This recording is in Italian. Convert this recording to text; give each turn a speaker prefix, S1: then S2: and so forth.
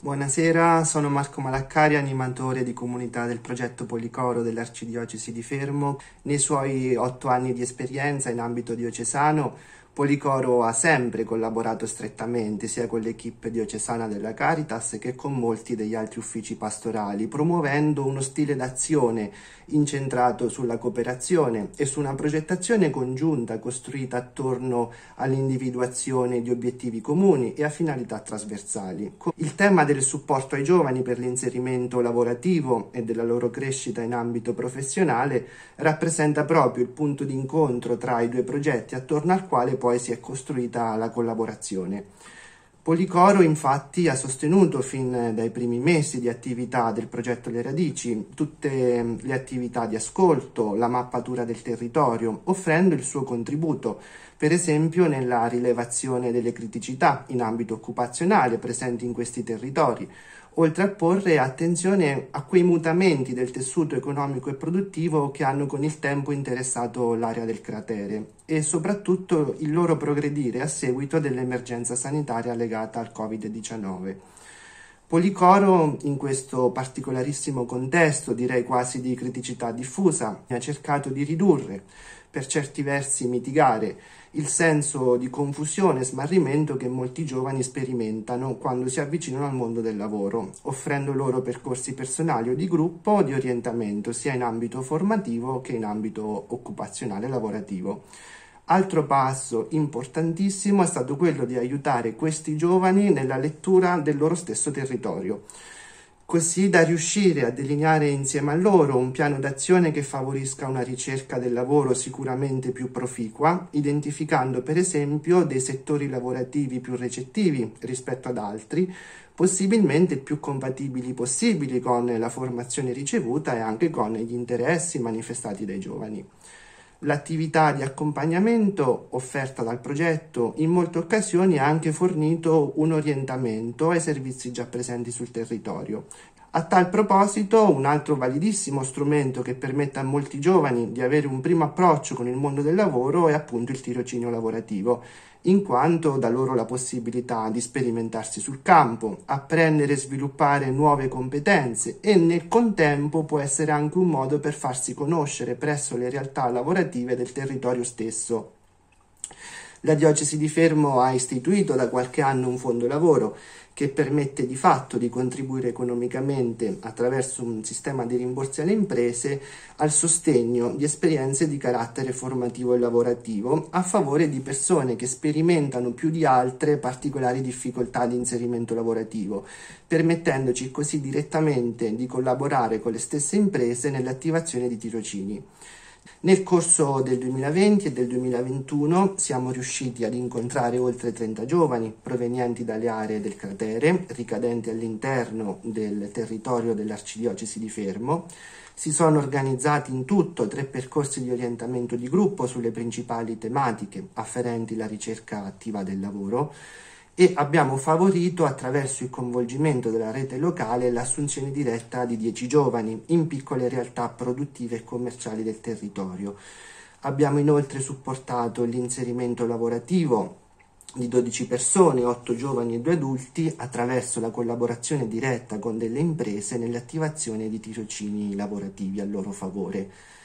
S1: Buonasera, sono Marco Malaccari, animatore di comunità del progetto Policoro dell'Arcidiocesi di Fermo. Nei suoi 8 anni di esperienza in ambito diocesano, Policoro ha sempre collaborato strettamente sia con l'equipe diocesana della Caritas che con molti degli altri uffici pastorali, promuovendo uno stile d'azione incentrato sulla cooperazione e su una progettazione congiunta costruita attorno all'individuazione di obiettivi comuni e a finalità trasversali. Il tema del supporto ai giovani per l'inserimento lavorativo e della loro crescita in ambito professionale rappresenta proprio il punto di incontro tra i due progetti attorno al quale poi si è costruita la collaborazione. Policoro infatti ha sostenuto fin dai primi mesi di attività del progetto Le Radici tutte le attività di ascolto, la mappatura del territorio, offrendo il suo contributo, per esempio nella rilevazione delle criticità in ambito occupazionale presenti in questi territori, oltre a porre attenzione a quei mutamenti del tessuto economico e produttivo che hanno con il tempo interessato l'area del cratere e soprattutto il loro progredire a seguito dell'emergenza sanitaria legata al Covid-19. Policoro, in questo particolarissimo contesto, direi quasi di criticità diffusa, ha cercato di ridurre, per certi versi mitigare, il senso di confusione e smarrimento che molti giovani sperimentano quando si avvicinano al mondo del lavoro, offrendo loro percorsi personali o di gruppo o di orientamento, sia in ambito formativo che in ambito occupazionale lavorativo. Altro passo importantissimo è stato quello di aiutare questi giovani nella lettura del loro stesso territorio, così da riuscire a delineare insieme a loro un piano d'azione che favorisca una ricerca del lavoro sicuramente più proficua, identificando per esempio dei settori lavorativi più recettivi rispetto ad altri, possibilmente più compatibili possibili con la formazione ricevuta e anche con gli interessi manifestati dai giovani. L'attività di accompagnamento offerta dal progetto in molte occasioni ha anche fornito un orientamento ai servizi già presenti sul territorio. A tal proposito, un altro validissimo strumento che permette a molti giovani di avere un primo approccio con il mondo del lavoro è appunto il tirocinio lavorativo, in quanto dà loro la possibilità di sperimentarsi sul campo, apprendere e sviluppare nuove competenze e nel contempo può essere anche un modo per farsi conoscere presso le realtà lavorative del territorio stesso. La Diocesi di Fermo ha istituito da qualche anno un fondo lavoro che permette di fatto di contribuire economicamente attraverso un sistema di rimborsi alle imprese al sostegno di esperienze di carattere formativo e lavorativo a favore di persone che sperimentano più di altre particolari difficoltà di inserimento lavorativo, permettendoci così direttamente di collaborare con le stesse imprese nell'attivazione di tirocini. Nel corso del 2020 e del 2021 siamo riusciti ad incontrare oltre 30 giovani provenienti dalle aree del cratere, ricadenti all'interno del territorio dell'Arcidiocesi di Fermo. Si sono organizzati in tutto 3 percorsi di orientamento di gruppo sulle principali tematiche afferenti alla ricerca attiva del lavoro e abbiamo favorito attraverso il coinvolgimento della rete locale l'assunzione diretta di 10 giovani in piccole realtà produttive e commerciali del territorio. Abbiamo inoltre supportato l'inserimento lavorativo di 12 persone, 8 giovani e 2 adulti, attraverso la collaborazione diretta con delle imprese nell'attivazione di tirocini lavorativi a loro favore.